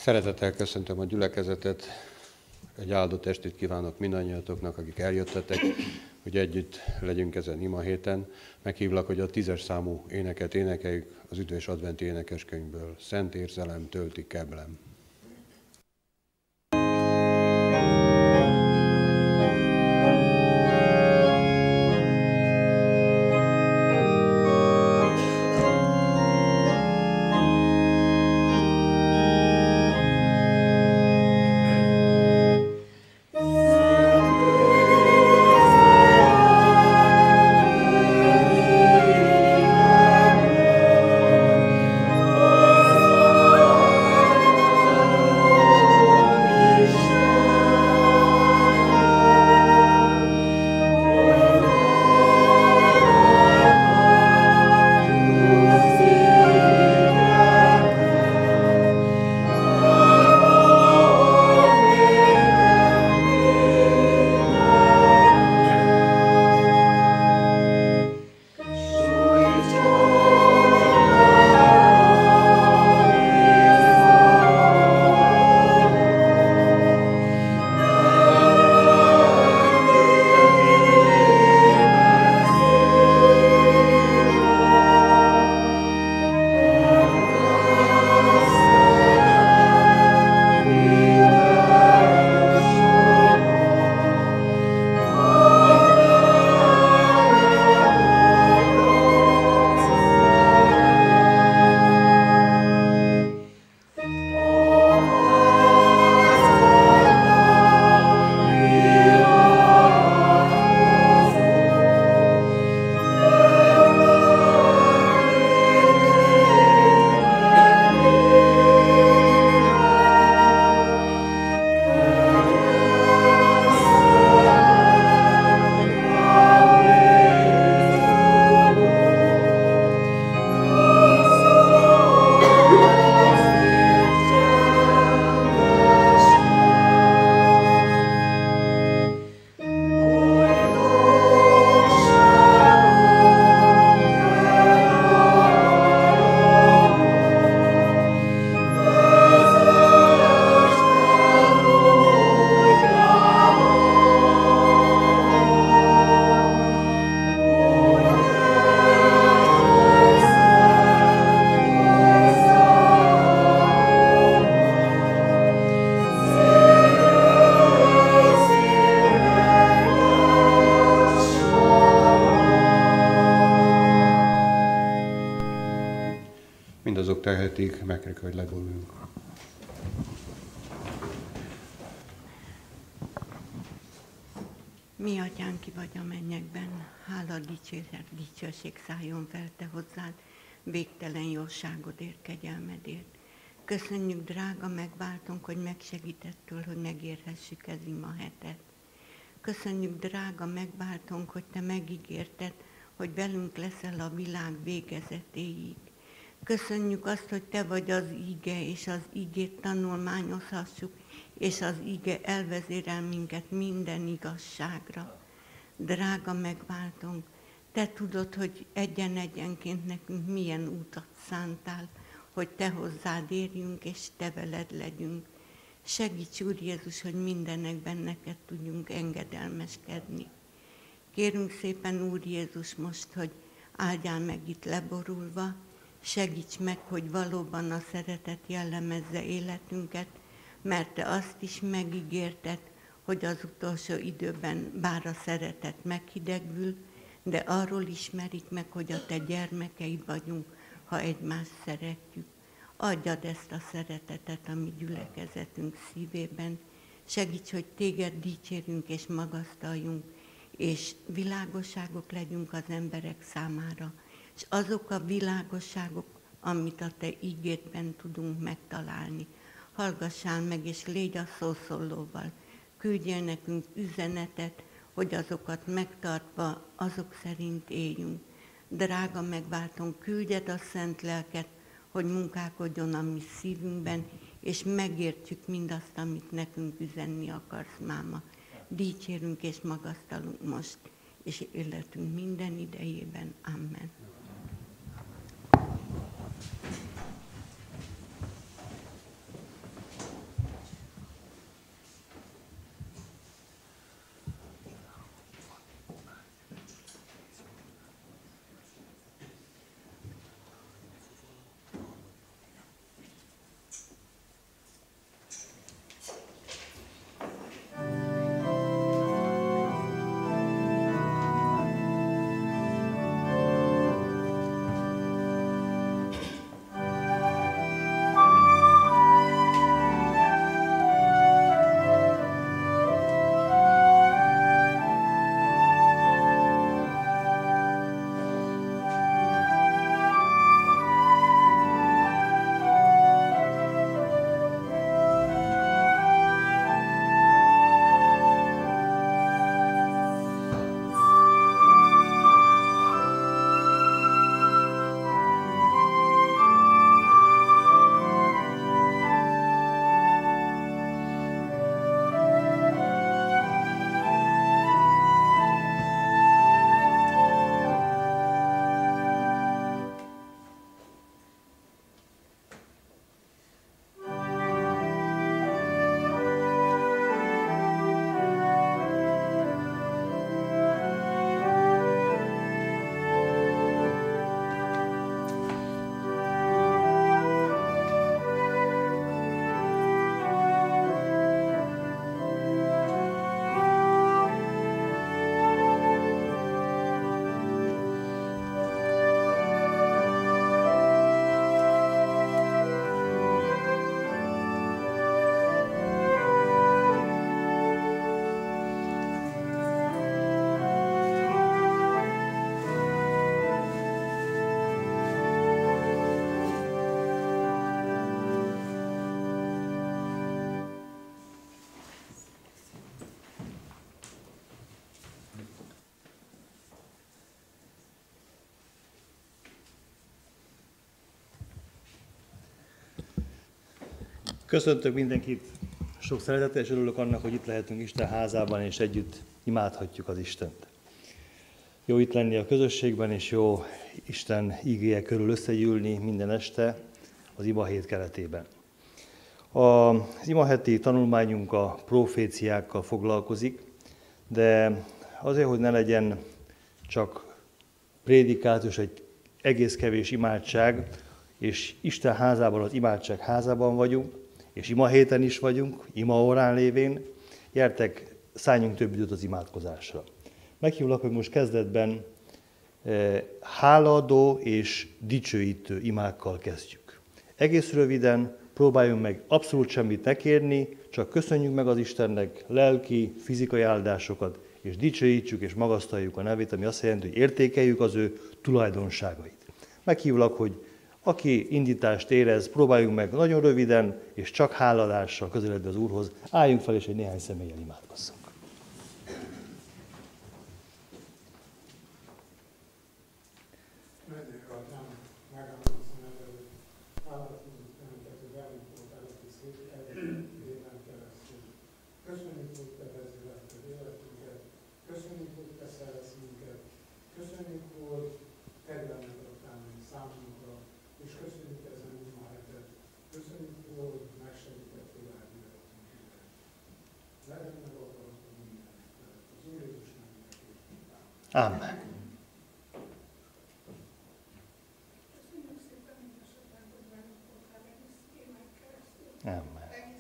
Szeretettel köszöntöm a gyülekezetet, egy áldott estét kívánok mindannyiatoknak, akik eljöttetek, hogy együtt legyünk ezen ima héten. Meghívlak, hogy a 10-es számú éneket énekeljük az Üdvös Adventi énekeskönyvből. Szent érzelem tölti keblem. Mindazok tehetik, megkérjük, hogy leboruljunk. Mi atyánk, ki vagy a mennyekben, hála, dicséret, dicsőség szálljon fel te hozzád, végtelen jóságodért, kegyelmedért. Köszönjük, drága megváltónk, hogy megsegítettől, hogy megérhessük ez ima hetet. Köszönjük, drága megváltónk, hogy te megígérted, hogy velünk leszel a világ végezetéig. Köszönjük azt, hogy te vagy az íge, és az ígét tanulmányozhassuk, és az íge elvezérel minket minden igazságra. Drága megváltónk, te tudod, hogy egyen-egyenként nekünk milyen útat szántál, hogy te hozzád érjünk, és te veled legyünk. Segíts, Úr Jézus, hogy mindenekben neked tudjunk engedelmeskedni. Kérünk szépen, Úr Jézus, most, hogy áldjál meg itt leborulva, segíts meg, hogy valóban a szeretet jellemezze életünket, mert te azt is megígérted, hogy az utolsó időben bár a szeretet meghidegül, de arról ismerik meg, hogy a te gyermekeid vagyunk, ha egymást szeretjük. Adjad ezt a szeretetet a mi gyülekezetünk szívében. Segíts, hogy téged dicsérünk és magasztaljunk, és világosságok legyünk az emberek számára. És azok a világosságok, amit a te ígédben tudunk megtalálni. Hallgassál meg, és légy a szószólóval. Küldjél nekünk üzenetet, hogy azokat megtartva, azok szerint éljünk. Drága megváltónk, küldjed a szent lelket, hogy munkálkodjon a mi szívünkben, és megértsük mindazt, amit nekünk üzenni akarsz, máma. Dicsérünk és magasztalunk most, és életünk minden idejében. Amen. Köszöntök mindenkit sok szeretettel, és örülök annak, hogy itt lehetünk Isten házában, és együtt imádhatjuk az Istent. Jó itt lenni a közösségben, és jó Isten igéje körül összegyűlni minden este az imahét keretében. Az imaheti tanulmányunk a proféciákkal foglalkozik, de azért, hogy ne legyen csak prédikátus, egy egész kevés imádság, és Isten házában, az imádság házában vagyunk, és imahéten is vagyunk, imaórán lévén, gyertek, szálljunk több időt az imádkozásra. Meghívlak, hogy most kezdetben hálaadó és dicsőítő imákkal kezdjük. Egész röviden próbáljunk meg abszolút semmit ne kérni, csak köszönjük meg az Istennek lelki, fizikai áldásokat, és dicsőítsük és magasztaljuk a nevét, ami azt jelenti, hogy értékeljük az ő tulajdonságait. Meghívlak, hogy aki indítást érez, próbáljunk meg nagyon röviden és csak háladással közeledni az Úrhoz, álljunk fel és egy néhány személlyel imádkozzunk. Amen. Amen.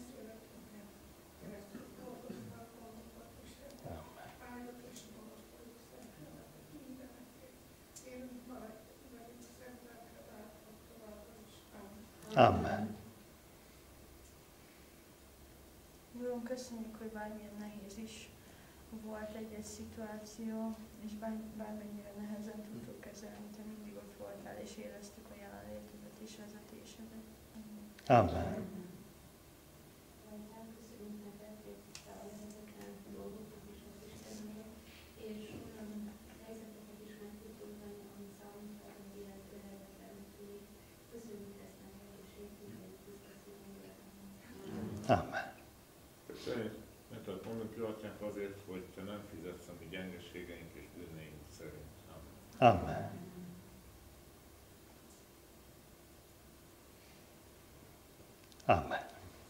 Amen. Uram, köszönjük, hogy bármilyen nehéz is volt egy szituáció, és bármennyire nehezen tudtuk kezelni, te mindig ott voltál, és éreztük a jelenlétedet és vezetésedet. Amen. Amen. Köszönjük, mert tudod mondani pillanatnánk azért, hogy te nem fizetsz a mi gyengeségeink és bűneink szerint. Amen. Amen. Amen.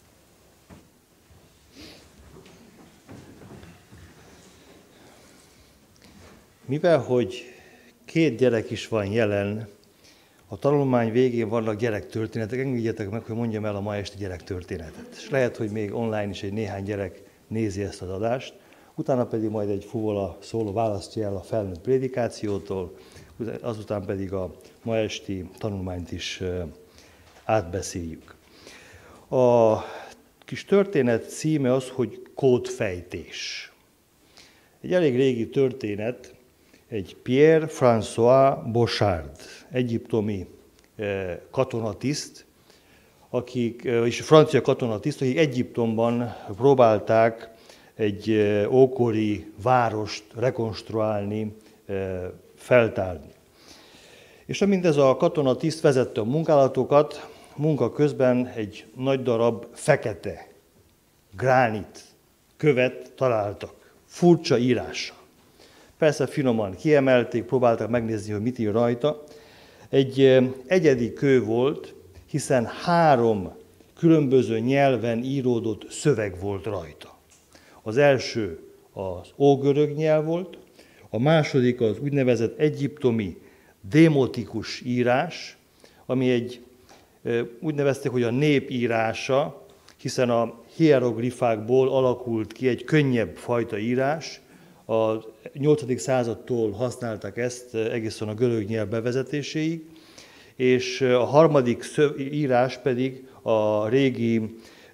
Mivel, hogy 2 gyerek is van jelen, a tanulmány végén vannak gyerektörténetek, engedjétek meg, hogy mondjam el a ma esti gyerektörténetet. És lehet, hogy még online is egy néhány gyerek nézi ezt az adást, utána pedig majd egy fuvola szóló választja el a felnőtt prédikációtól, azután pedig a ma esti tanulmányt is átbeszéljük. A kis történet címe az, hogy kódfejtés. Egy elég régi történet, egy Pierre-François Bochard, egyiptomi katonatiszt, és francia katonatiszt, akik Egyiptomban próbálták egy ókori várost rekonstruálni, feltárni. És amint ez a katonatiszt vezette a munkálatokat, munka közben egy nagy darab fekete gránit követ találtak, furcsa írással. Persze finoman kiemelték, próbáltak megnézni, hogy mit ír rajta. Egy egyedi kő volt, hiszen 3 különböző nyelven íródott szöveg volt rajta. Az első az ógörög nyelv volt, a második az úgynevezett egyiptomi démotikus írás, ami egy úgy nevezték, hogy a nép írása, hiszen a hieroglifákból alakult ki egy könnyebb fajta írás. A 8. századtól használták ezt egészen a görög nyelv bevezetéséig, és a harmadik írás pedig a régi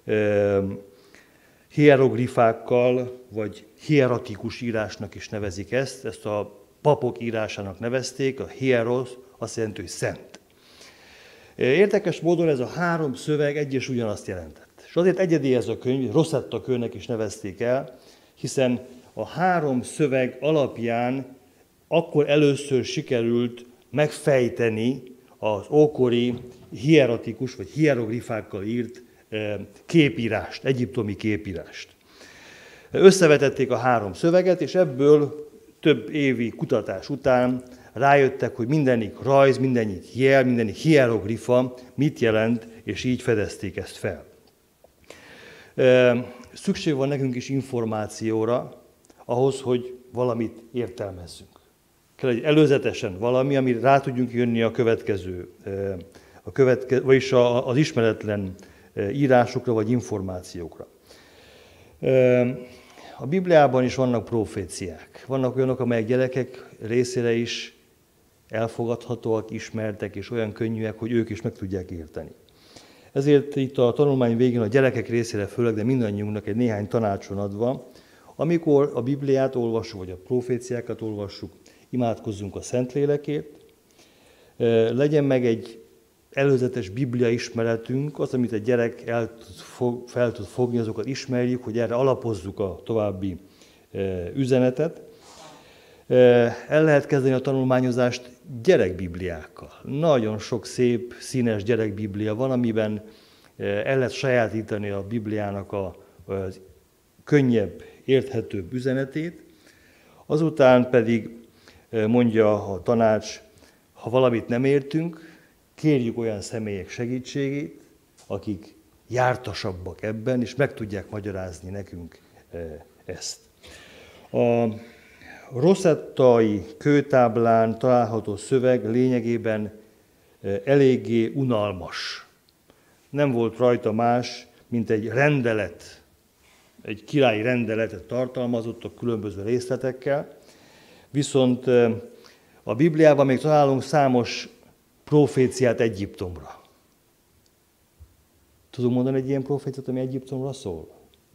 hieroglifákkal, vagy hieratikus írásnak is nevezik ezt a papok írásának nevezték, a hieros azt jelenti, hogy szent. Érdekes módon ez a 3 szöveg egy és ugyanazt jelentett. És azért egyedi ez a könyv, Rosetta kőnek is nevezték el, hiszen a 3 szöveg alapján akkor először sikerült megfejteni az ókori hieratikus vagy hieroglifákkal írt képírást, egyiptomi képírást. Összevetették a 3 szöveget, és ebből több évi kutatás után rájöttek, hogy mindenik rajz, mindenik jel, mindenik hieroglifa mit jelent, és így fedezték ezt fel. Szükség van nekünk is információra, ahhoz, hogy valamit értelmezzünk. Kell egy előzetesen valami, amire rá tudjunk jönni a következő, vagyis az ismeretlen írásokra vagy információkra. A Bibliában is vannak proféciák. Vannak olyanok, amelyek gyerekek részére is elfogadhatóak, ismertek, és olyan könnyűek, hogy ők is meg tudják érteni. Ezért itt a tanulmány végén a gyerekek részére főleg, de mindannyiunknak egy néhány tanácson adva, amikor a Bibliát olvassuk, vagy a proféciákat olvassuk, imádkozzunk a Szentlélekért, legyen meg egy előzetes Biblia ismeretünk, az, amit a gyerek fel tud fogni, azokat ismerjük, hogy erre alapozzuk a további üzenetet. El lehet kezdeni a tanulmányozást gyerekbibliákkal. Nagyon sok szép, színes gyerekbiblia van, amiben el lehet sajátítani a Bibliának a könnyebb, érthetőbb üzenetét. Azután pedig mondja a tanács, ha valamit nem értünk, kérjük olyan személyek segítségét, akik jártasabbak ebben, és meg tudják magyarázni nekünk ezt. A Rossettai kőtáblán található szöveg lényegében eléggé unalmas. Nem volt rajta más, mint egy rendelet, egy királyi rendeletet tartalmazott a különböző részletekkel, viszont a Bibliában még találunk számos proféciát Egyiptomra. Tudunk mondani egy ilyen proféciát, ami Egyiptomra szól?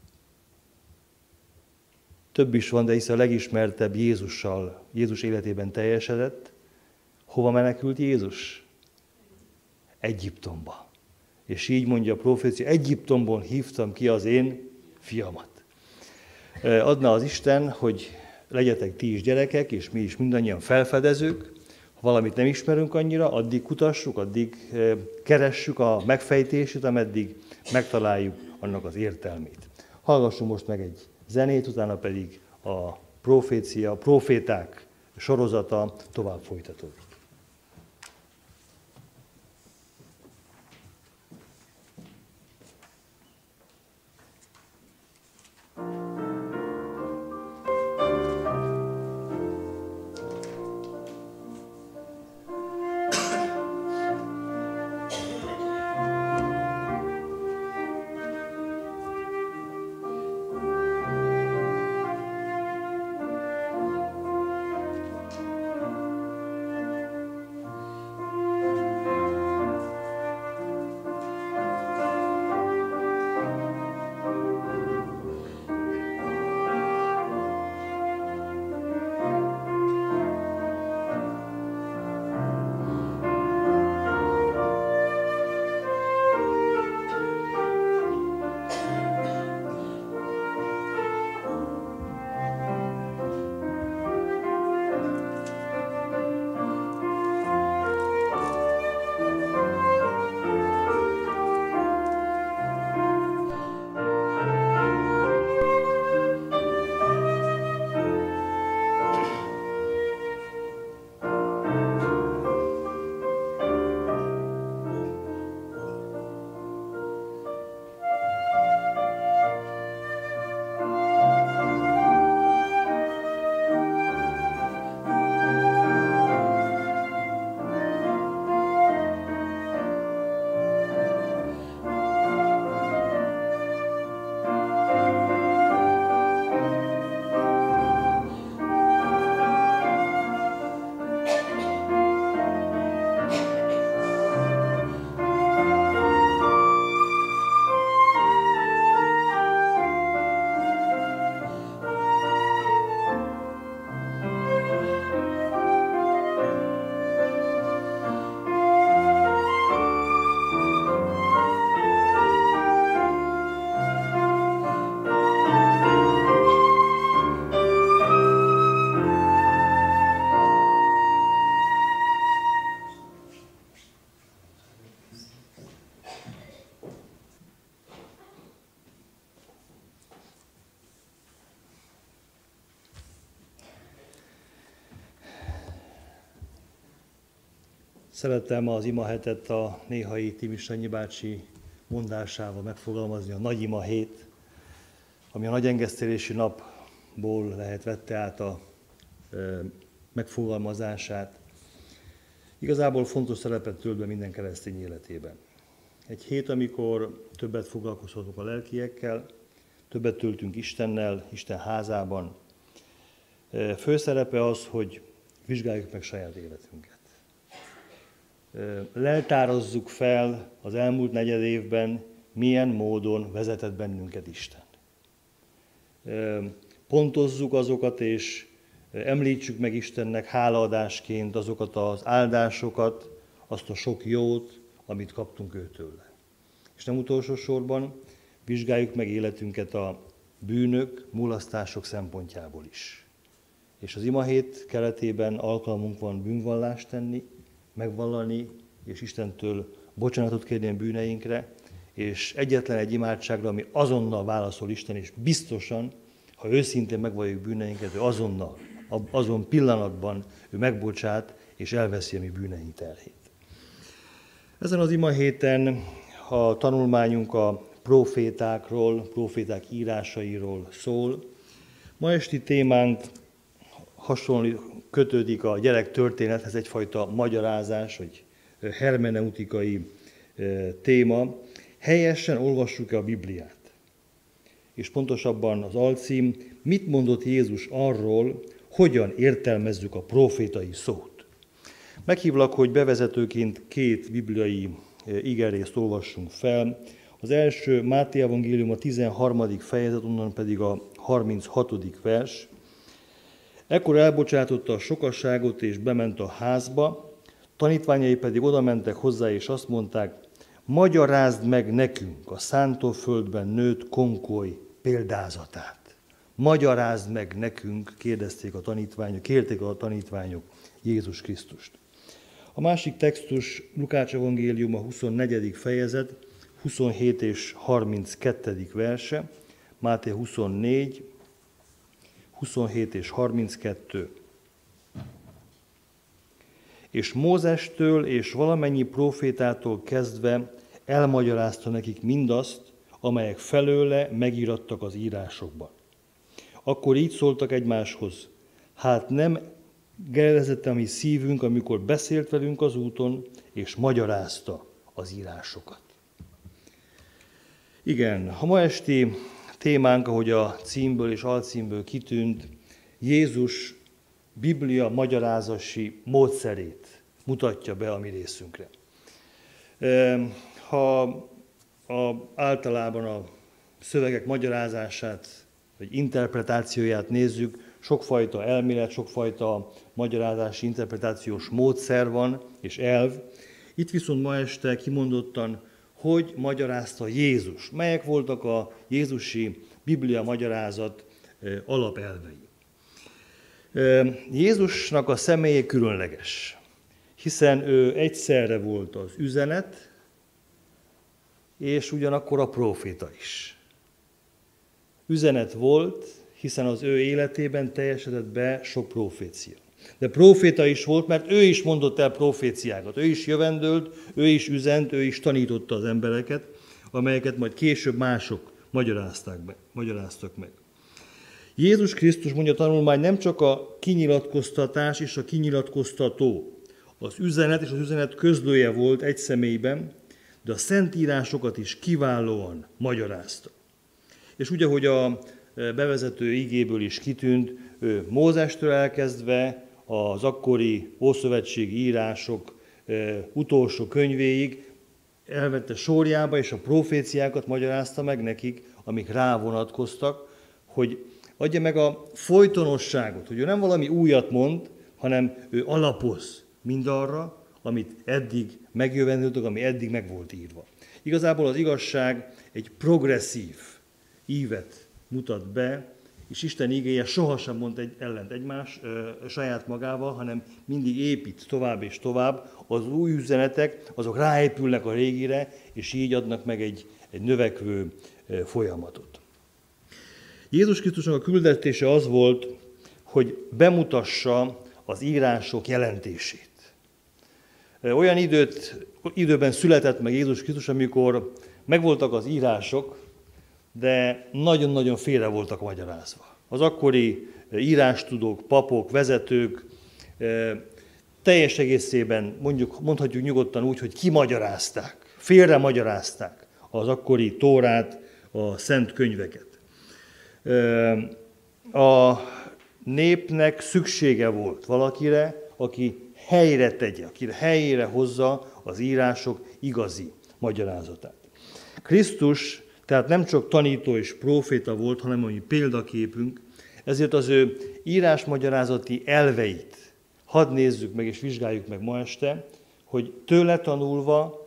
Több is van, de hisz a legismertebb Jézus életében teljesedett. Hova menekült Jézus? Egyiptomba. És így mondja a profécia, Egyiptomból hívtam ki az én fiamat. Adna az Isten, hogy legyetek ti is gyerekek, és mi is mindannyian felfedezők. Ha valamit nem ismerünk annyira, addig kutassuk, addig keressük a megfejtését, ameddig megtaláljuk annak az értelmét. Hallgassunk most meg egy zenét, utána pedig a profécia, a proféták sorozata tovább folytatódik. Szerettem az imahetet a néhai Timis Sanyi bácsi mondásával megfogalmazni, a nagy ima hét, ami a nagyengesztelési napból vette át a megfogalmazását. Igazából fontos szerepet tölt be minden keresztény életében. Egy hét, amikor többet foglalkozhatunk a lelkiekkel, többet töltünk Istennel, Isten házában. Főszerepe az, hogy vizsgáljuk meg saját életünket. Leltározzuk fel az elmúlt negyed évben, milyen módon vezetett bennünket Isten. Pontozzuk azokat, és említsük meg Istennek hálaadásként azokat az áldásokat, azt a sok jót, amit kaptunk őtőle. És nem utolsó sorban vizsgáljuk meg életünket a bűnök, mulasztások szempontjából is. És az imahét keretében alkalmunk van bűnvallást tenni, megvallani, és Istentől bocsánatot kérni a bűneinkre, és egyetlen egy imádságra, ami azonnal válaszol Isten, és biztosan, ha őszintén megvalljuk bűneinket, ő azonnal, azon pillanatban ő megbocsát, és elveszi a mi bűneink terhét. Ezen az imahéten a tanulmányunk a profétákról, proféták írásairól szól. Ma esti témánk kötődik a gyerek történethez, egyfajta magyarázás, vagy hermeneutikai téma. Helyesen olvassuk-e a Bibliát? És pontosabban az alcím, mit mondott Jézus arról, hogyan értelmezzük a profétai szót? Meghívlak, hogy bevezetőként 2 bibliai igerészt olvassunk fel. Az első Máté evangélium a 13. fejezet, onnan pedig a 36. vers. Ekkor elbocsátotta a sokasságot, és bement a házba, tanítványai pedig oda mentek hozzá, és azt mondták, magyarázd meg nekünk a szántóföldben nőtt konkoly példázatát. Magyarázd meg nekünk, kérték a tanítványok Jézus Krisztust. A másik textus Lukács evangélium a 24. fejezet, 27 és 32. verse, Máté 24, 27 és 32. És Mózestől és valamennyi prófétától kezdve elmagyarázta nekik mindazt, amelyek felőle megírattak az írásokban. Akkor így szóltak egymáshoz, hát nem gerjezett a mi szívünk, amikor beszélt velünk az úton, és magyarázta az írásokat. Igen, a ma esti témánk, ahogy a címből és alcímből kitűnt, Jézus Biblia magyarázási módszerét mutatja be a mi részünkre. Ha általában a szövegek magyarázását, vagy interpretációját nézzük, sokfajta elmélet, sokfajta magyarázási, interpretációs módszer van, és elv. Itt viszont ma este kimondottan, hogy magyarázta Jézus, melyek voltak a jézusi Biblia magyarázat alapelvei. Jézusnak a személye különleges, hiszen ő egyszerre volt az üzenet, és ugyanakkor a próféta is. Üzenet volt, hiszen az ő életében teljesedett be sok profécia. De próféta is volt, mert ő is mondott el proféciákat, ő is jövendőlt, ő is üzent, ő is tanította az embereket, amelyeket majd később mások magyaráztak meg. Jézus Krisztus, mondja a tanulmány, nem csak a kinyilatkoztatás és a kinyilatkoztató, az üzenet és az üzenet közlője volt egy személyben, de a szentírásokat is kiválóan magyarázta. És úgy, ahogy a bevezető igéből is kitűnt, ő Mózestől elkezdve az akkori ószövetségi írások utolsó könyvéig elvette sorjába, és a proféciákat magyarázta meg nekik, amik rá vonatkoztak, hogy adja meg a folytonosságot, hogy ő nem valami újat mond, hanem ő alapoz mindarra, amit eddig megjövendőltek, ami eddig meg volt írva. Igazából az igazság egy progresszív ívet mutat be, és Isten igéje sohasem mond ellent saját magával, hanem mindig épít tovább és tovább. Az új üzenetek, azok ráépülnek a régire, és így adnak meg egy növekvő folyamatot. Jézus Krisztusnak a küldetése az volt, hogy bemutassa az írások jelentését. Olyan időben született meg Jézus Krisztus, amikor megvoltak az írások, de nagyon-nagyon félre voltak magyarázva. Az akkori írástudók, papok, vezetők teljes egészében, mondhatjuk nyugodtan úgy, hogy kimagyarázták, félre magyarázták az akkori Tórát, a szent könyveket. A népnek szüksége volt valakire, aki helyre tegye, aki helyére hozza az írások igazi magyarázatát. Krisztus tehát nem csak tanító és próféta volt, hanem ami példaképünk, ezért az ő írásmagyarázati elveit hadd nézzük meg és vizsgáljuk meg ma este, hogy tőle tanulva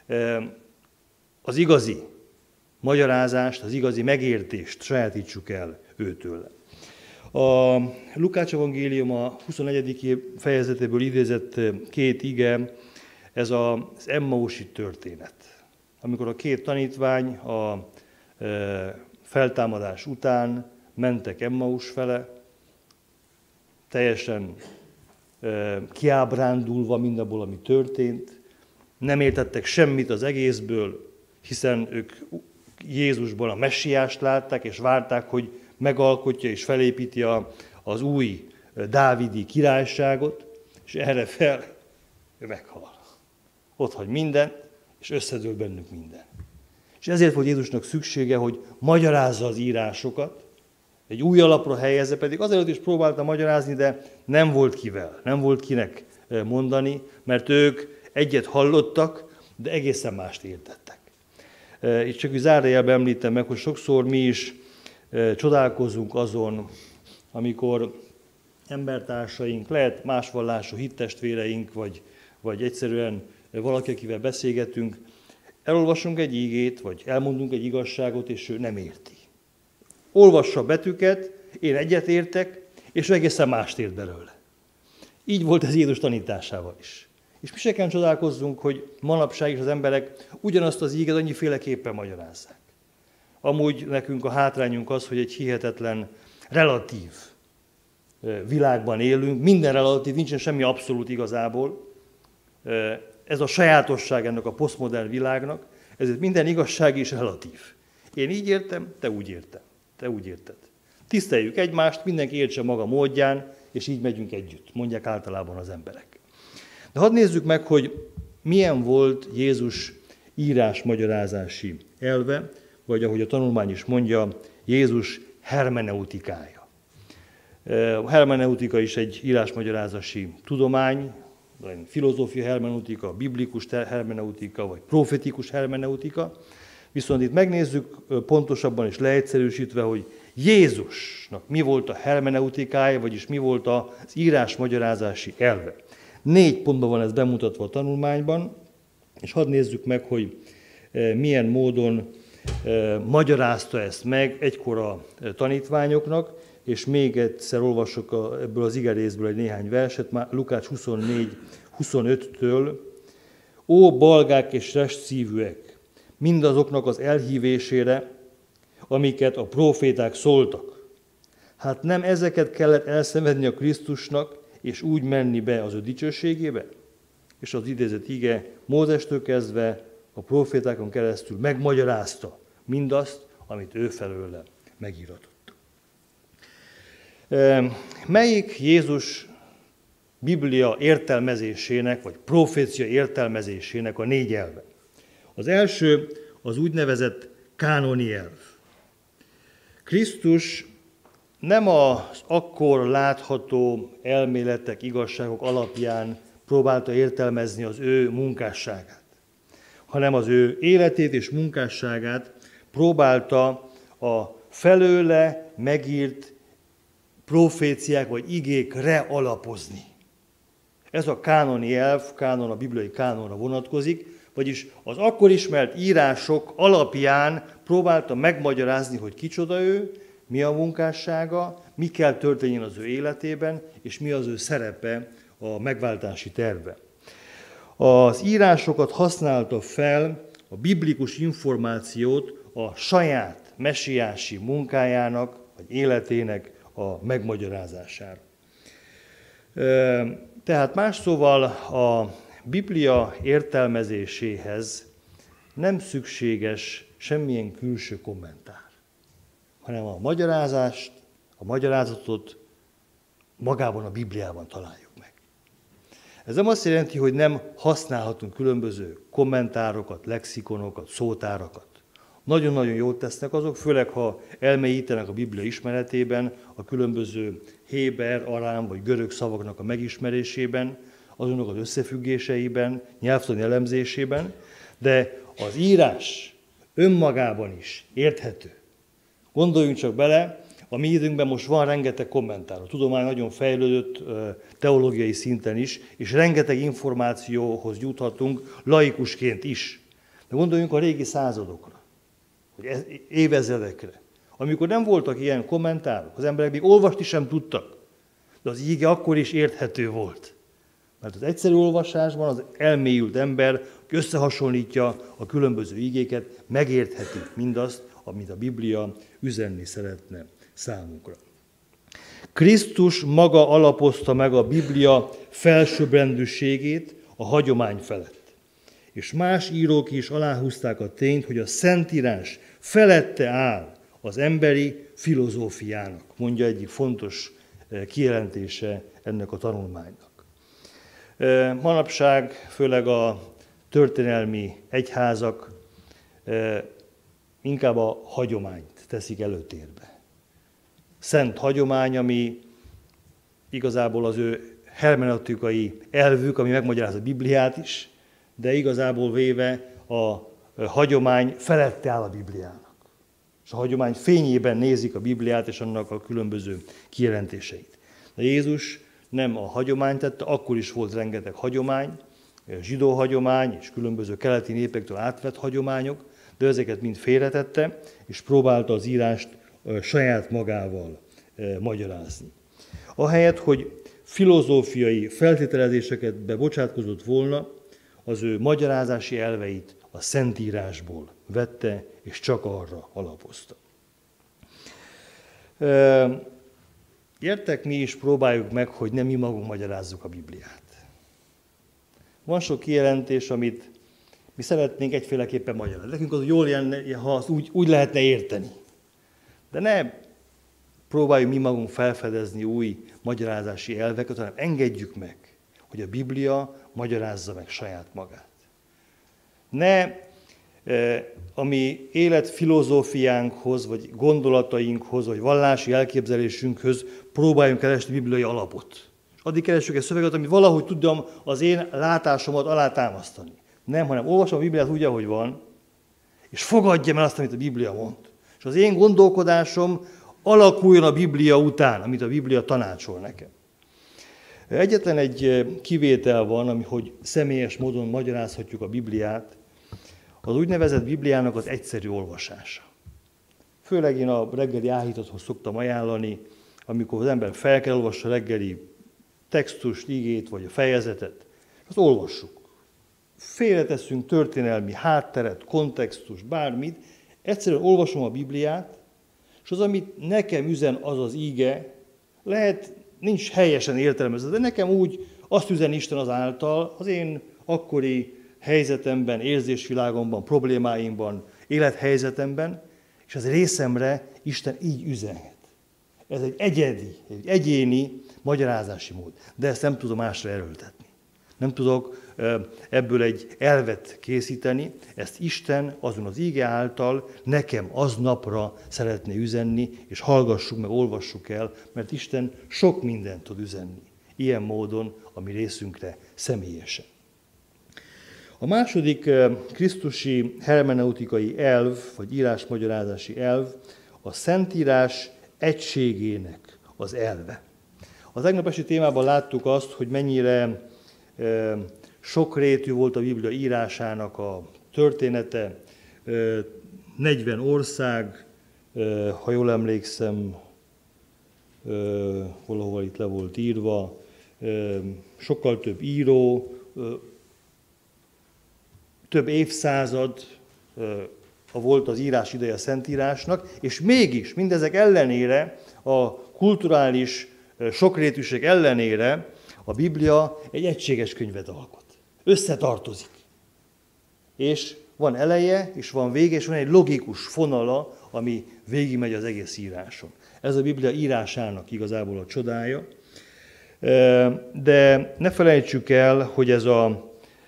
az igazi magyarázást, az igazi megértést sajátítsuk el őtőle. A Lukács evangélium a 21. fejezetéből idézett két ige, ez az Emmausi történet. Amikor a két tanítvány a feltámadás után mentek Emmaus fele, teljesen kiábrándulva mindabból, ami történt, nem értettek semmit az egészből, hiszen ők Jézusban a messiást látták, és várták, hogy megalkotja és felépíti az új dávidi királyságot, és erre fel meghal. Ott hagy minden, és összedől bennük minden. És ezért volt Jézusnak szüksége, hogy magyarázza az írásokat, egy új alapra helyezze, pedig azelőtt is próbálta magyarázni, de nem volt kivel, nem volt kinek mondani, mert ők egyet hallottak, de egészen mást értettek. Itt csak zárójelben említem meg, hogy sokszor mi is csodálkozunk azon, amikor embertársaink, lehet más vallású hittestvéreink, vagy egyszerűen valaki, akivel beszélgetünk, elolvasunk egy ígét, vagy elmondunk egy igazságot, és ő nem érti. Olvassa a betűket, én egyet értek, és egészen mást ért belőle. Így volt ez Jézus tanításával is. És mi se kell csodálkozzunk, hogy manapság is az emberek ugyanazt az íget annyiféleképpen magyarázzák. Amúgy nekünk a hátrányunk az, hogy egy hihetetlen relatív világban élünk, minden relatív, nincsen semmi abszolút igazából. Ez a sajátosság ennek a posztmodern világnak, ezért minden igazság is relatív. Én így értem, te úgy értem, te úgy érted. Tiszteljük egymást, mindenki értse maga módján, és így megyünk együtt, mondják általában az emberek. De hadd nézzük meg, hogy milyen volt Jézus írásmagyarázási elve, vagy ahogy a tanulmány is mondja, Jézus hermeneutikája. A hermeneutika is egy írásmagyarázási tudomány, filozófia hermeneutika, biblikus hermeneutika, vagy profetikus hermeneutika. Viszont itt megnézzük pontosabban és leegyszerűsítve, hogy Jézusnak mi volt a hermeneutikája, vagyis mi volt az írásmagyarázási elve. 4 pontban van ez bemutatva a tanulmányban, és hadd nézzük meg, hogy milyen módon magyarázta ezt meg egykor a tanítványoknak, és még egyszer olvasok ebből az igerészből egy néhány verset, Lukács 24-25-től. Ó, balgák és restszívűek, mindazoknak az elhívésére, amiket a próféták szóltak. Hát nem ezeket kellett elszenvedni a Krisztusnak, és úgy menni be az ő dicsőségébe? És az idézett ige Mózestől kezdve a prófétákon keresztül megmagyarázta mindazt, amit ő felőle megíratott. Melyik Jézus Biblia értelmezésének, vagy profécia értelmezésének a 4 elve? Az első az úgynevezett kánoni elv. Krisztus nem az akkor látható elméletek, igazságok alapján próbálta értelmezni az ő munkásságát, hanem az ő életét és munkásságát próbálta a felőle megírt proféciák vagy igékre alapozni. Ez a kánoni elv, kánon a bibliai kánonra vonatkozik, vagyis az akkor ismert írások alapján próbálta megmagyarázni, hogy kicsoda ő, mi a munkássága, mi kell történjen az ő életében, és mi az ő szerepe a megváltási tervben. Az írásokat használta fel a biblikus információt a saját messiási munkájának, vagy életének a megmagyarázására. Tehát más szóval a Biblia értelmezéséhez nem szükséges semmilyen külső kommentár, hanem a magyarázást, a magyarázatot magában a Bibliában találjuk meg. Ez nem azt jelenti, hogy nem használhatunk különböző kommentárokat, lexikonokat, szótárakat. Nagyon-nagyon jót tesznek azok, főleg ha elmélyítenek a Biblia ismeretében, a különböző héber, arám vagy görög szavaknak a megismerésében, azonnak az összefüggéseiben, nyelvtani elemzésében, de az írás önmagában is érthető. Gondoljunk csak bele, a mi időnkben most van rengeteg kommentár. A tudomány nagyon fejlődött teológiai szinten is, és rengeteg információhoz juthatunk laikusként is. De gondoljunk a régi századokra, vagy évezredekre, amikor nem voltak ilyen kommentárok, az emberek még olvasni sem tudtak, de az íge akkor is érthető volt. Mert az egyszerű olvasásban az elmélyült ember összehasonlítja a különböző ígéket, megértheti mindazt, amit a Biblia üzenni szeretne számunkra. Krisztus maga alapozta meg a Biblia felsőbbrendűségét a hagyomány felett. És más írók is aláhúzták a tényt, hogy a Szentírás felette áll az emberi filozófiának, mondja egyik fontos kijelentése ennek a tanulmánynak. Manapság főleg a történelmi egyházak inkább a hagyományt teszik előtérbe. Szent hagyomány, ami igazából az ő hermeneutikai elvük, ami megmagyarázza a Bibliát is, de igazából véve a hagyomány felette áll a Bibliának. És a hagyomány fényében nézik a Bibliát és annak a különböző kijelentéseit. De Jézus nem a hagyományt tette, akkor is volt rengeteg hagyomány, zsidó hagyomány és különböző keleti népektől átvett hagyományok, de ezeket mind félretette, és próbálta az írást saját magával magyarázni. Ahelyett, hogy filozófiai feltételezéseket bebocsátkozott volna, az ő magyarázási elveit a Szentírásból vette, és csak arra alapozta. Gyertek, mi is próbáljuk meg, hogy nem mi magunk magyarázzuk a Bibliát. Van sok kijelentés, amit mi szeretnénk egyféleképpen magyarázni. Nekünk az jól lenne, ha azt úgy lehetne érteni. De ne próbáljuk mi magunk felfedezni új magyarázási elveket, hanem engedjük meg, hogy a Biblia magyarázza meg saját magát. Ne a mi életfilozófiánkhoz, vagy gondolatainkhoz, vagy vallási elképzelésünkhöz próbáljunk keresni bibliai alapot. És addig keressük egy szöveget, amit valahogy tudom az én látásomat alátámasztani. Nem, hanem olvasom a Bibliát úgy, ahogy van, és fogadjam el azt, amit a Biblia mond. És az én gondolkodásom alakuljon a Biblia után, amit a Biblia tanácsol nekem. Egyetlen egy kivétel van, hogy személyes módon magyarázhatjuk a Bibliát, az úgynevezett Bibliának az egyszerű olvasása. Főleg én a reggeli áhítathoz szoktam ajánlani, amikor az ember fel kell olvassa a reggeli textust, igét vagy a fejezetet, azt olvassuk. Félreteszünk történelmi hátteret, kontextust, bármit, egyszerűen olvasom a Bibliát, és az, amit nekem üzen az az íge, lehet, nincs helyesen értelmezve, de nekem úgy azt üzen Isten azáltal, az én akkori helyzetemben, érzésvilágomban, problémáimban, élethelyzetemben, és az részemre Isten így üzenhet. Ez egy egyéni magyarázási mód, de ezt nem tudom másra erőltetni. Nem tudok ebből egy elvet készíteni, ezt Isten azon az íge által nekem aznapra szeretné üzenni, és hallgassuk meg, olvassuk el, mert Isten sok mindent tud üzenni. Ilyen módon a mi részünkre személyesen. A második krisztusi hermeneutikai elv, vagy írásmagyarázási elv, a Szentírás egységének az elve. A tegnap esti témában láttuk azt, hogy mennyire sokrétű volt a Biblia írásának a története, 40 ország, ha jól emlékszem, valahol itt le volt írva, sokkal több író, több évszázad volt az írás ideje a Szentírásnak, és mégis mindezek ellenére, a kulturális sokrétűség ellenére a Biblia egy egységes könyvet alkot. Összetartozik. És van eleje, és van vége, és van egy logikus fonala, ami végigmegy az egész íráson. Ez a Biblia írásának igazából a csodája. De ne felejtsük el, hogy ez a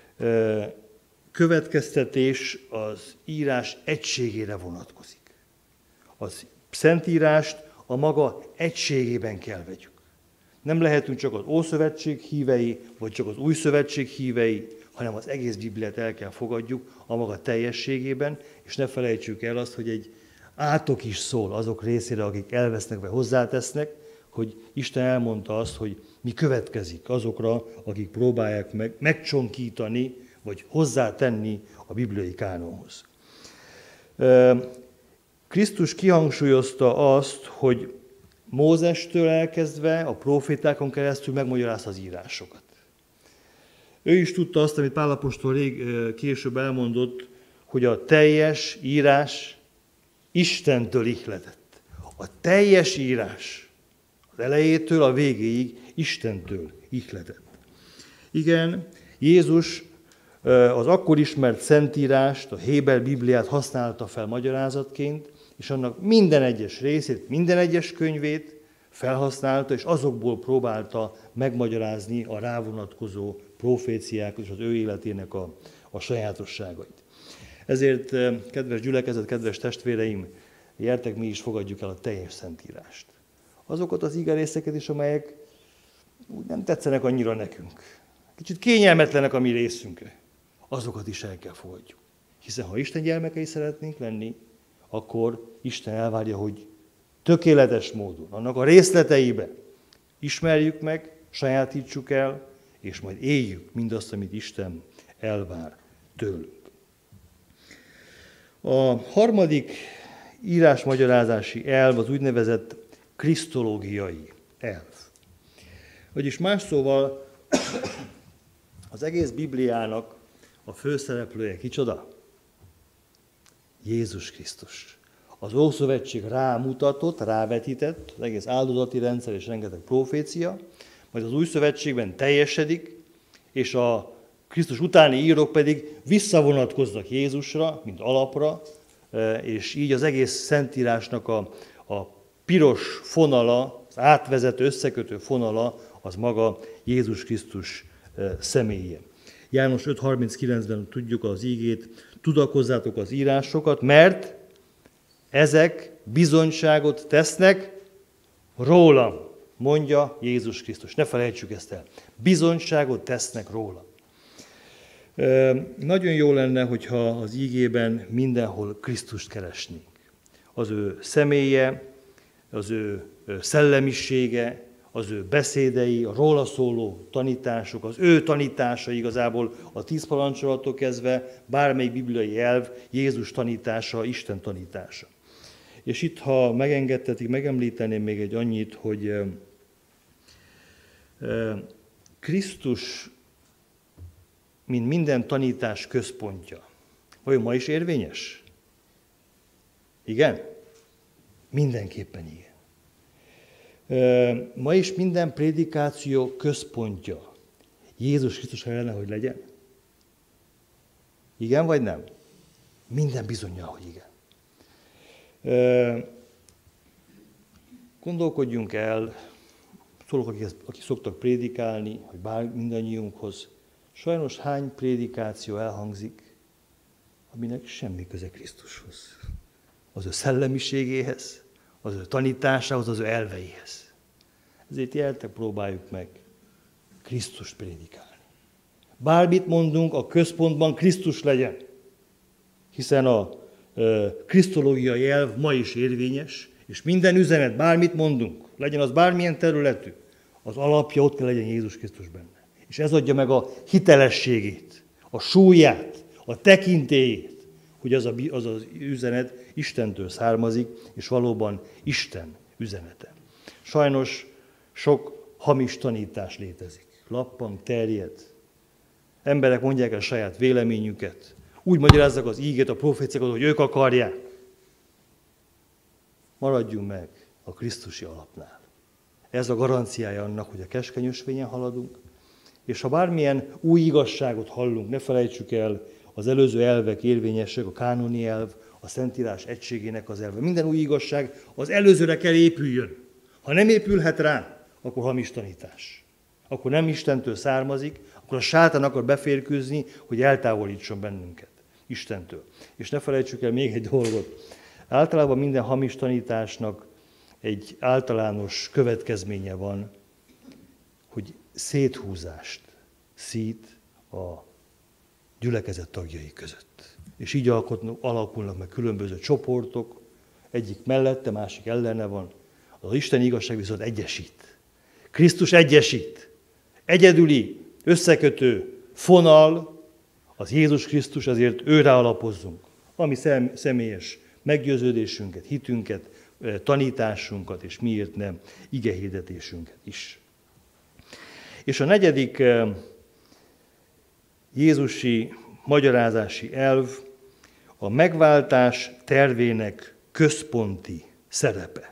következtetés az írás egységére vonatkozik. Az Szentírást a maga egységében kell vegyük. Nem lehetünk csak az Ószövetség hívei, vagy csak az Új Szövetség hívei, hanem az egész Bibliát el kell fogadjuk a maga teljességében, és ne felejtsük el azt, hogy egy átok is szól azok részére, akik elvesznek vagy hozzátesznek, hogy Isten elmondta azt, hogy mi következik azokra, akik próbálják megcsonkítani, vagy hozzátenni a bibliai kánonhoz. Krisztus kihangsúlyozta azt, hogy Mózestől elkezdve a profétákon keresztül megmagyarázta az írásokat. Ő is tudta azt, amit Pál apostol később elmondott, hogy a teljes írás Istentől ihletett. A teljes írás az elejétől a végéig Istentől ihletett. Igen, Jézus az akkor ismert Szentírást, a Héber Bibliát használta fel magyarázatként, és annak minden egyes részét, minden egyes könyvét felhasználta, és azokból próbálta megmagyarázni a rávonatkozó proféciákat és az ő életének a sajátosságait. Ezért, kedves gyülekezet, kedves testvéreim, gyertek, mi is fogadjuk el a teljes Szentírást. Azokat az igerészeket is, amelyek úgy nem tetszenek annyira nekünk. Kicsit kényelmetlenek a mi részünkre. Azokat is el kell fogadjuk. Hiszen ha Isten gyermekei szeretnénk lenni, akkor Isten elvárja, hogy tökéletes módon, annak a részleteibe ismerjük meg, sajátítsuk el, és majd éljük mindazt, amit Isten elvár tőlünk. A harmadik írásmagyarázási elv az úgynevezett krisztológiai elv. Vagyis más szóval az egész Bibliának a főszereplője kicsoda? Jézus Krisztus. Az Ószövetség rámutatott, rávetített, az egész áldozati rendszer és rengeteg profécia, majd az Új Szövetségben teljesedik, és a Krisztus utáni írók pedig visszavonatkoznak Jézusra, mint alapra, és így az egész Szentírásnak a piros fonala, az átvezető, összekötő fonala, az maga Jézus Krisztus személye. János 5.39-ben tudjuk az ígét, tudakozzátok az írásokat, mert ezek bizonyságot tesznek rólam, mondja Jézus Krisztus. Ne felejtsük ezt el. Bizonyságot tesznek rólam. Nagyon jó lenne, hogyha az ígében mindenhol Krisztust keresnénk. Az ő személye, az ő szellemisége, az ő beszédei, a róla szóló tanítások, az ő tanítása igazából a 10 parancsolattól kezdve bármelyik bibliai elv, Jézus tanítása, Isten tanítása. És itt, ha megengedtetik, megemlíteném még egy annyit, hogy Krisztus, mint minden tanítás központja, vajon ma is érvényes? Igen? Mindenképpen igen. Ma is minden prédikáció központja Jézus Krisztus kellene, hogy legyen? Igen vagy nem? Minden bizonnyal, hogy igen. Gondolkodjunk el, szólok, akik szoktak prédikálni, hogy bár mindannyiunkhoz, sajnos hány prédikáció elhangzik, aminek semmi köze Krisztushoz. Az ő szellemiségéhez, az ő tanításához, az ő elveihez. Ezért gyertek, próbáljuk meg Krisztust prédikálni. Bármit mondunk, a központban Krisztus legyen, hiszen a krisztológiai elv ma is érvényes, és minden üzenet, bármit mondunk, legyen az bármilyen területű, az alapja ott kell legyen Jézus Krisztus benne. És ez adja meg a hitelességét, a súlyát, a tekintélyét, hogy az az üzenet Istentől származik, és valóban Isten üzenete. Sajnos sok hamis tanítás létezik. Lappang, terjed. Emberek mondják el saját véleményüket. Úgy magyarázzák az ígét, a proféciákat, hogy ők akarják. Maradjunk meg a krisztusi alapnál. Ez a garanciája annak, hogy a keskeny ösvényen haladunk, És ha bármilyen új igazságot hallunk, ne felejtsük el, az előző elvek érvényesek, a kánoni elv, a Szentírás egységének az elve. Minden új igazság az előzőre kell épüljön. Ha nem épülhet rá, akkor hamis tanítás. Akkor nem Istentől származik, akkor a sátán akar beférkőzni, hogy eltávolítson bennünket Istentől. És ne felejtsük el még egy dolgot. Általában minden hamis tanításnak egy általános következménye van, hogy széthúzást szít a gyülekezet tagjai között. És így alakulnak meg különböző csoportok, egyik mellette, másik ellene van. Az isteni igazság viszont egyesít. Krisztus egyesít. Egyedüli, összekötő fonal az Jézus Krisztus, ezért őre alapozzunk. Ami személyes meggyőződésünket, hitünket, tanításunkat, és miért nem igehirdetésünket is. És a negyedik jézusi magyarázási elv a megváltás tervének központi szerepe.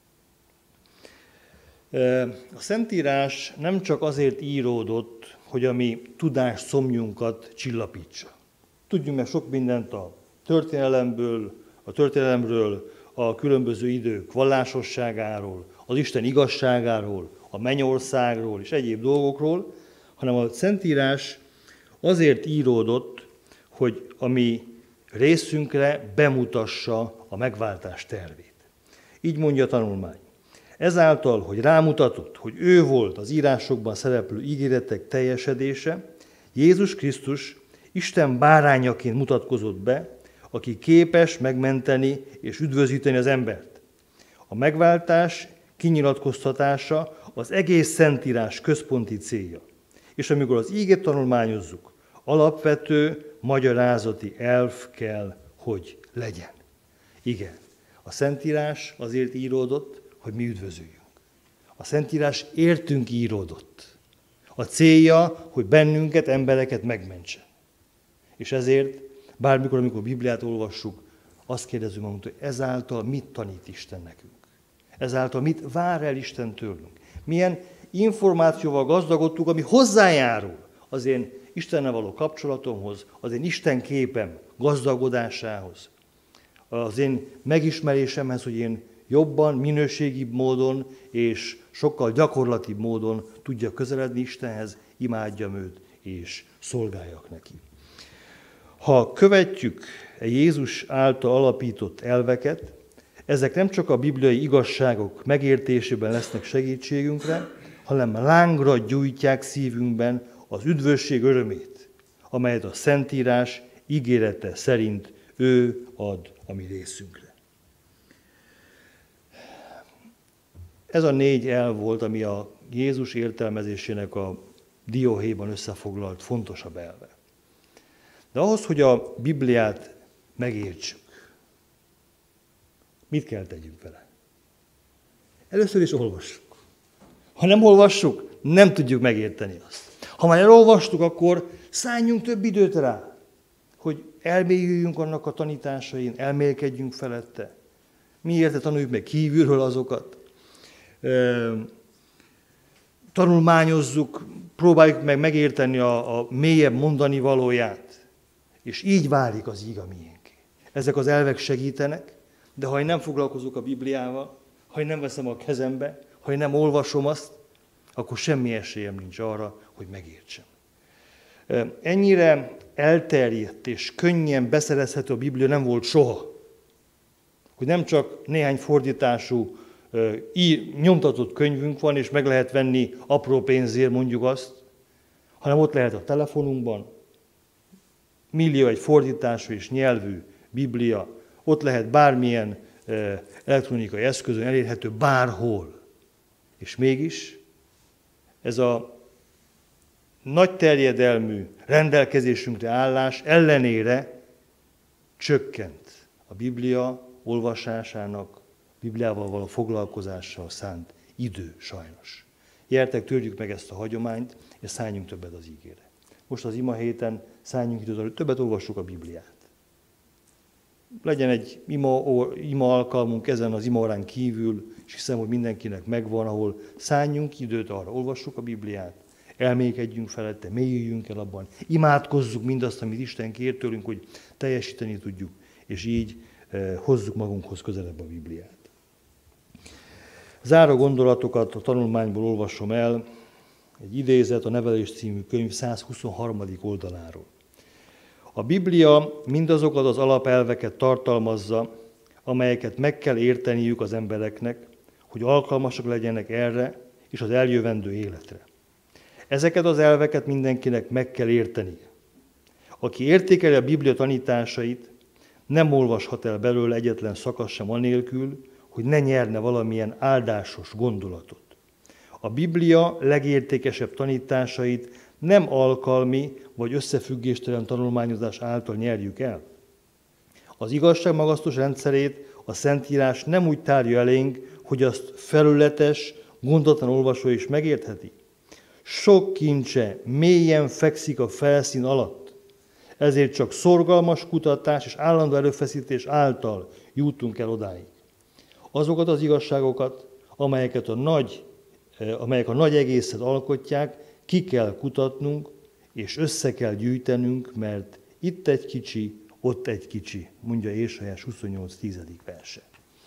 A Szentírás nem csak azért íródott, hogy a mi tudásszomjunkat csillapítsa. Tudjunk meg sok mindent a történelemről, a különböző idők vallásosságáról, az Isten igazságáról, a mennyországról és egyéb dolgokról, hanem a Szentírás azért íródott, hogy a mi részünkre bemutassa a megváltás tervét. Így mondja a tanulmány. Ezáltal, hogy rámutatott, hogy ő volt az írásokban szereplő ígéretek teljesedése, Jézus Krisztus Isten bárányaként mutatkozott be, aki képes megmenteni és üdvözíteni az embert. A megváltás kinyilatkoztatása az egész Szentírás központi célja. És amikor az ígét tanulmányozzuk, alapvető magyarázati elv kell, hogy legyen. Igen, a Szentírás azért íródott, hogy mi üdvözüljünk. A Szentírás értünk íródott. A célja, hogy bennünket, embereket megmentsen. És ezért, bármikor, amikor a Bibliát olvassuk, azt kérdezzük magunktól, hogy ezáltal mit tanít Isten nekünk? Ezáltal mit vár el Isten tőlünk? Milyen információval gazdagodtunk, ami hozzájárul az én Istennel való kapcsolatomhoz, az én Isten képem gazdagodásához, az én megismerésemhez, hogy én jobban, minőségibb módon és sokkal gyakorlatibb módon tudjak közeledni Istenhez, imádjam őt és szolgáljak neki. Ha követjük Jézus által alapított elveket, ezek nem csak a bibliai igazságok megértésében lesznek segítségünkre, hanem lángra gyújtják szívünkben az üdvösség örömét, amelyet a Szentírás ígérete szerint ő ad a mi részünkre. Ez a 4 elv volt, ami a Jézus értelmezésének a dióhéjban összefoglalt fontosabb elve. De ahhoz, hogy a Bibliát megértsük, mit kell tegyünk vele? Először is olvassuk. Ha nem olvassuk, nem tudjuk megérteni azt. Ha már elolvastuk, akkor szálljunk több időt rá, hogy elmélyüljünk annak a tanításain, elmélkedjünk felette. Miért tanuljuk meg kívülről azokat? Tanulmányozzuk, próbáljuk meg megérteni a mélyebb mondani valóját, és így válik az ige miénké. Ezek az elvek segítenek, de ha én nem foglalkozok a Bibliával, ha én nem veszem a kezembe, ha én nem olvasom azt, akkor semmi esélyem nincs arra, hogy megértsem. Ennyire elterjedt és könnyen beszerezhető a Biblia nem volt soha, hogy nem csak néhány fordítású, nyomtatott könyvünk van, és meg lehet venni apró pénzért, mondjuk azt, hanem ott lehet a telefonunkban, millió egy fordítású és nyelvű Biblia, ott lehet bármilyen elektronikai eszközön elérhető bárhol. És mégis ez a nagy terjedelmű rendelkezésünkre állás ellenére csökkent a Biblia olvasásának, Bibliával való foglalkozással szánt idő sajnos. Gyertek, törjük meg ezt a hagyományt, és szálljunk többet az ígére. Most az ima héten szálljunk időt, hogy többet olvassuk a Bibliát. Legyen egy ima alkalmunk ezen az imaórán kívül, és hiszem, hogy mindenkinek megvan, ahol szálljunk időt arra, olvassuk a Bibliát, elmélykedjünk felette, mélyüljünk el abban, imádkozzuk mindazt, amit Isten kér tőlünk, hogy teljesíteni tudjuk, és így hozzuk magunkhoz közelebb a Bibliát. Záró gondolatokat a tanulmányból olvasom el, egy idézet a Nevelés című könyv 123. oldaláról. A Biblia mindazokat az alapelveket tartalmazza, amelyeket meg kell érteniük az embereknek, hogy alkalmasak legyenek erre és az eljövendő életre. Ezeket az elveket mindenkinek meg kell érteni. Aki értékeli a Biblia tanításait, nem olvashat el belőle egyetlen szakasz sem anélkül, hogy ne nyerne valamilyen áldásos gondolatot. A Biblia legértékesebb tanításait nem alkalmi vagy összefüggéstelen tanulmányozás által nyerjük el. Az igazságmagasztos rendszerét a Szentírás nem úgy tárja elénk, hogy azt felületes, gondatlan olvasó is megértheti. Sok kincse mélyen fekszik a felszín alatt, ezért csak szorgalmas kutatás és állandó erőfeszítés által jutunk el odáig. Azokat az igazságokat, amelyek a nagy egészet alkotják, ki kell kutatnunk, és össze kell gyűjtenünk, mert itt egy kicsi, ott egy kicsi, mondja Ézsaiás 28.10. verse.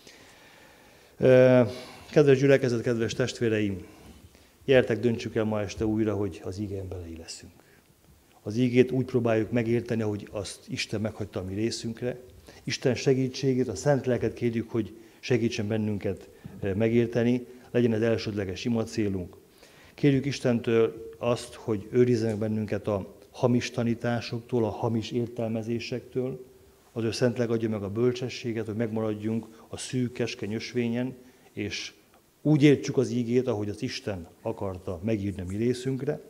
Kedves gyülekezet, kedves testvéreim, gyertek, döntsük el ma este újra, hogy az ígén belei leszünk. Az ígét úgy próbáljuk megérteni, ahogy azt Isten meghagyta a mi részünkre. Isten segítségét, a Szent Lelket kérjük, hogy segítsen bennünket megérteni, legyen ez elsődleges ima célunk. Kérjük Istentől azt, hogy őrizzen bennünket a hamis tanításoktól, a hamis értelmezésektől, az ő Szent Lélek adja meg a bölcsességet, hogy megmaradjunk a szűk, keskeny ösvényen, és úgy értsük az ígét, ahogy az Isten akarta megírni a mi részünkre.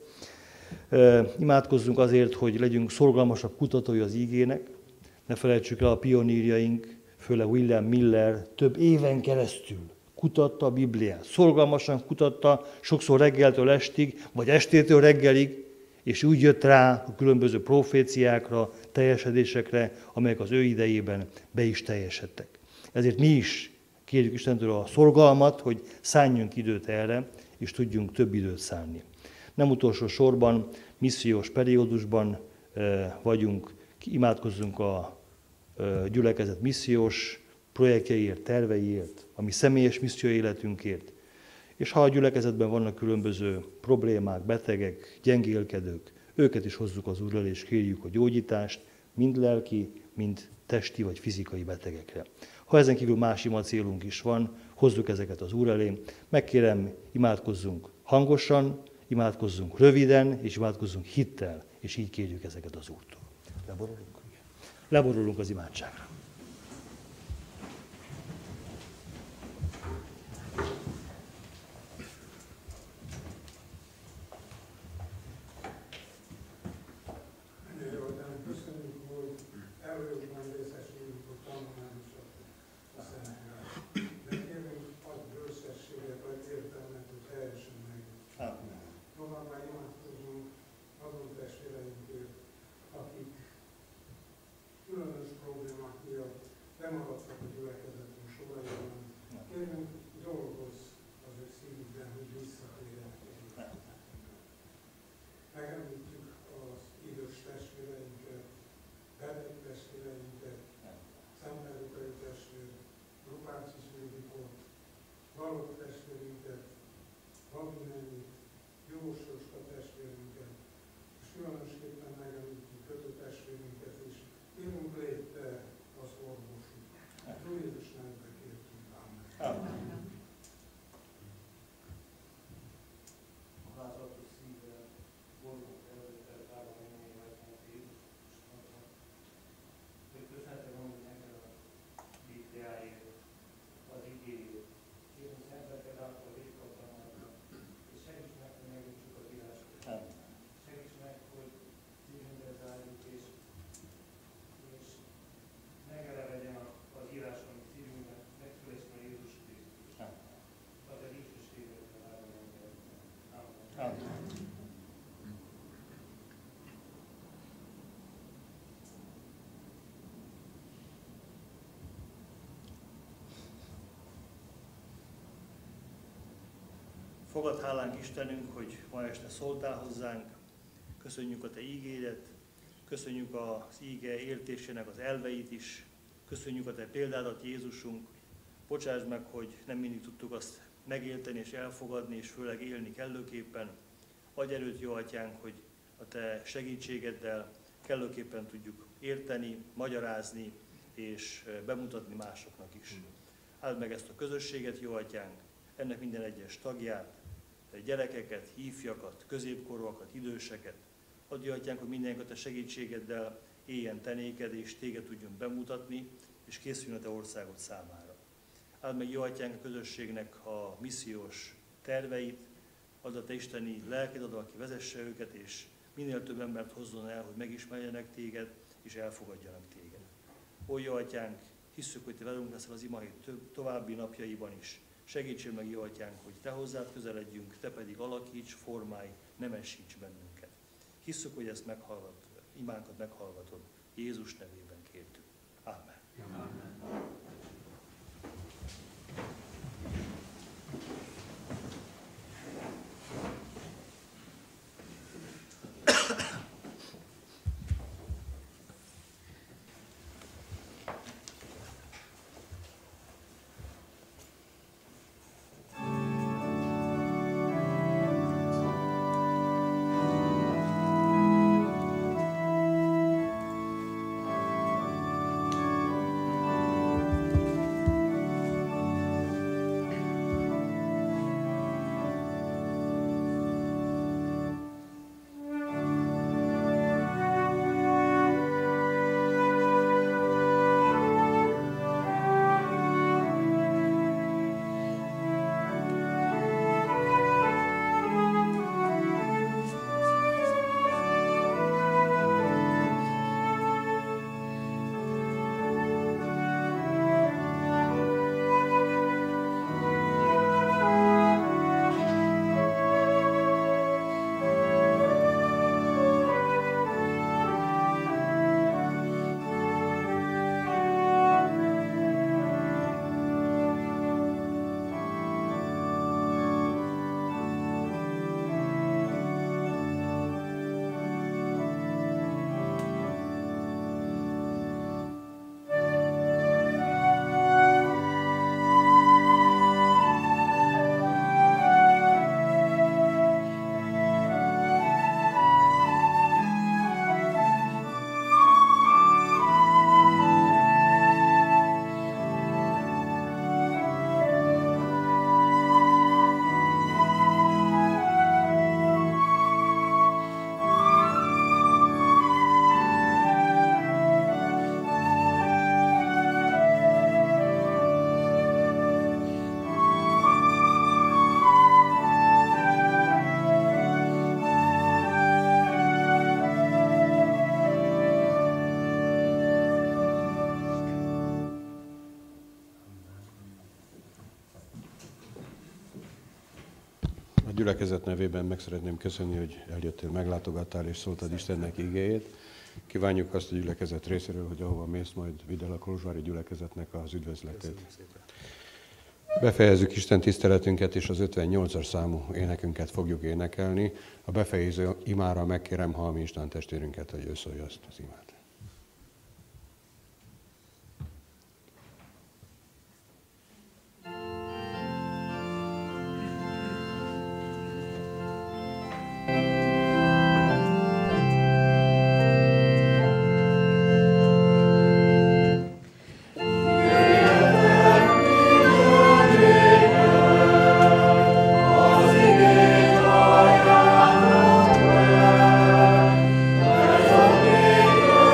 Imádkozzunk azért, hogy legyünk szorgalmasabb kutatói az ígének, ne felejtsük el a pionírjaink, főleg William Miller több éven keresztül kutatta a Bibliát, szorgalmasan kutatta, sokszor reggeltől estig, vagy estétől reggelig, és úgy jött rá a különböző proféciákra, teljesedésekre, amelyek az ő idejében be is teljesedtek. Ezért mi is kérjük Istentől a szorgalmat, hogy szálljunk időt erre, és tudjunk több időt szánni. Nem utolsó sorban, missziós periódusban vagyunk, imádkozzunk a gyülekezet missziós projektjeiért, terveiért, a mi személyes misszió életünkért. És ha a gyülekezetben vannak különböző problémák, betegek, gyengélkedők, őket is hozzuk az Úr elé, és kérjük a gyógyítást, mind lelki, mind testi vagy fizikai betegekre. Ha ezen kívül más ima célunk is van, hozzuk ezeket az Úr elé. Megkérem, imádkozzunk hangosan, imádkozzunk röviden, és imádkozzunk hittel, és így kérjük ezeket az Úrtól. Leborulunk? Leborulunk az imádságra. Amen. Fogad hálánk Istenünk, hogy ma este szóltál hozzánk, köszönjük a Te ígédet, köszönjük az íge értésének az elveit is, köszönjük a Te példádat, Jézusunk. Bocsáss meg, hogy nem mindig tudtuk azt megérteni és elfogadni, és főleg élni kellőképpen. Adj erőt, jó Atyánk, hogy a Te segítségeddel kellőképpen tudjuk érteni, magyarázni és bemutatni másoknak is. Áld meg ezt a közösséget, jó Atyánk, ennek minden egyes tagját, gyerekeket, ifjakat, középkorúakat, időseket. Adj, jó Atyánk, hogy mindenki a Te segítségeddel éljen Te néked, és Téged tudjon bemutatni, és készüljön a Te országod számára. Áld meg, jó Atyánk, a közösségnek a missziós terveit, add a Te isteni lelked, add, aki vezesse őket, és minél több embert hozzon el, hogy megismerjenek Téged, és elfogadjanak Téged. Ó, jó Atyánk, hisszük, hogy Te velünk leszel az imahét további napjaiban is. Segítsél meg, jó Atyánk, hogy Te hozzád közeledjünk, Te pedig alakíts, formálj, nemesíts bennünket. Hisszük, hogy ezt imánkat meghallgatod. Jézus nevében kértük. Ámen. Amen. A gyülekezet nevében meg szeretném köszönni, hogy eljöttél, meglátogattál és szóltad Istennek igéjét. Kívánjuk azt a gyülekezet részéről, hogy ahova mész, majd vidd el a kolozsvári gyülekezetnek az üdvözletét. Befejezzük Isten tiszteletünket, és az 58-as számú énekünket fogjuk énekelni. A befejező imára megkérem Halmi István testvérünket, hogy ő szólja azt az imát. Yeah.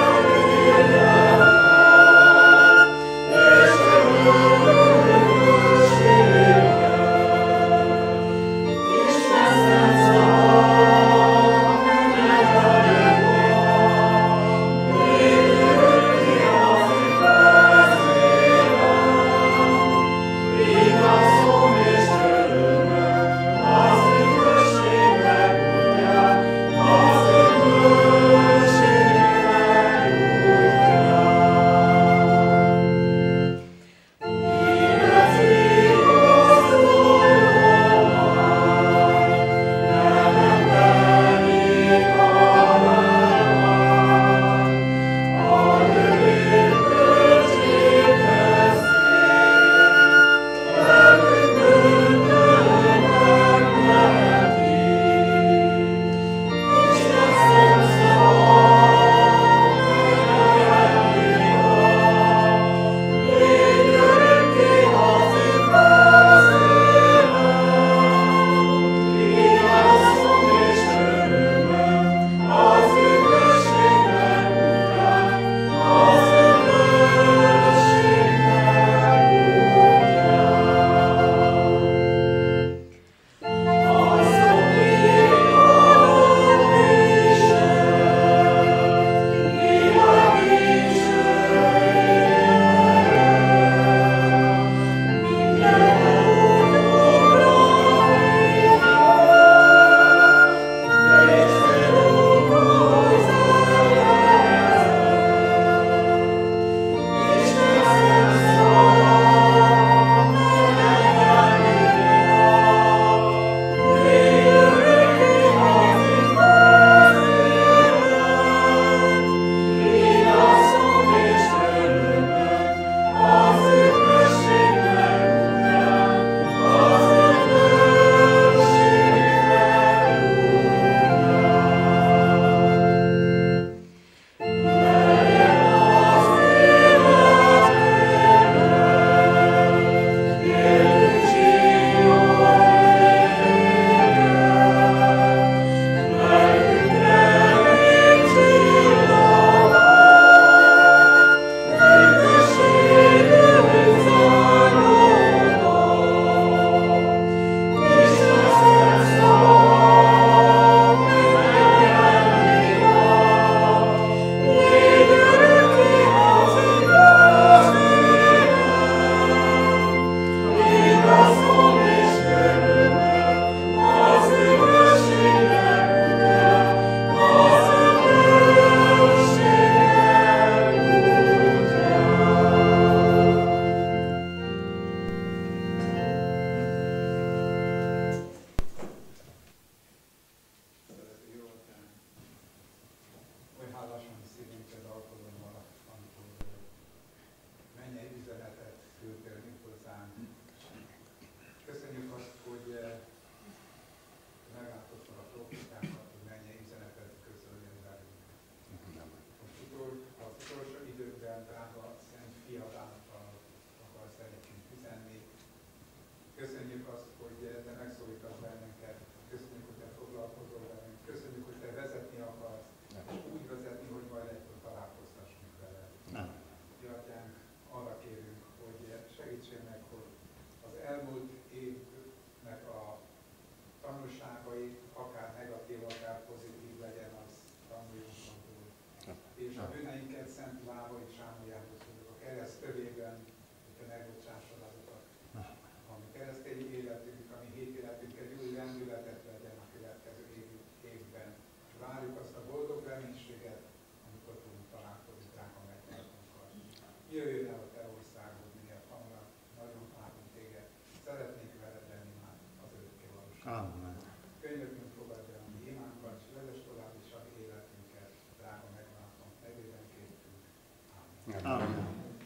és a bűneinket szent lábai sámoljához a kereszt tövében, hogy te megbocsásod azokat. A mi keresztény életünk, a mi hét életünk egy új rendületet legyen a következő évben. Várjuk azt a boldog reménységet, amikor tudunk találkozni drága megváltónkkal. Jöjjön el a te országod miatt, hamarabb, nagyon várunk téged. Szeretnék veled lenni már az örökké valóságban. Amen. Könyvekünk fogadj el a mi imánkat, és vezess tovább is a mi életünket, drága megváltónk nevében kértünk. Amen. Amen.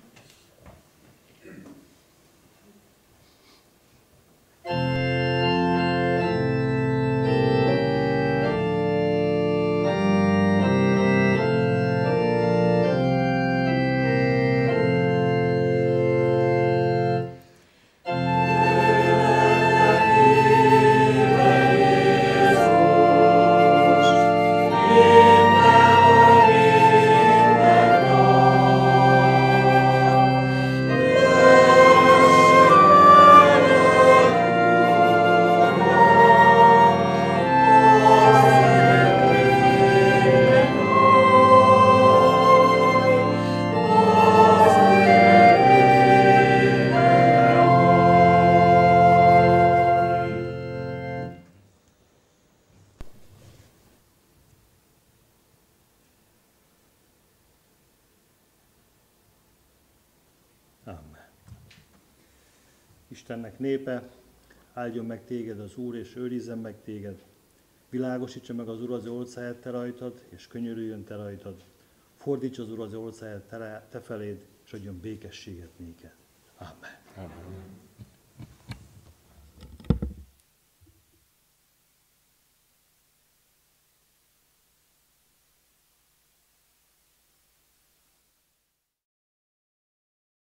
Amen. Istennek népe, áldjon meg téged az Úr, és őrizzen meg téged. Világosítsa meg az Úr az orcáját te rajtad, és könyörüljön te rajtad. Fordítsa az Úr az orcáját te feléd, és adjon békességet néked. Amen. Amen.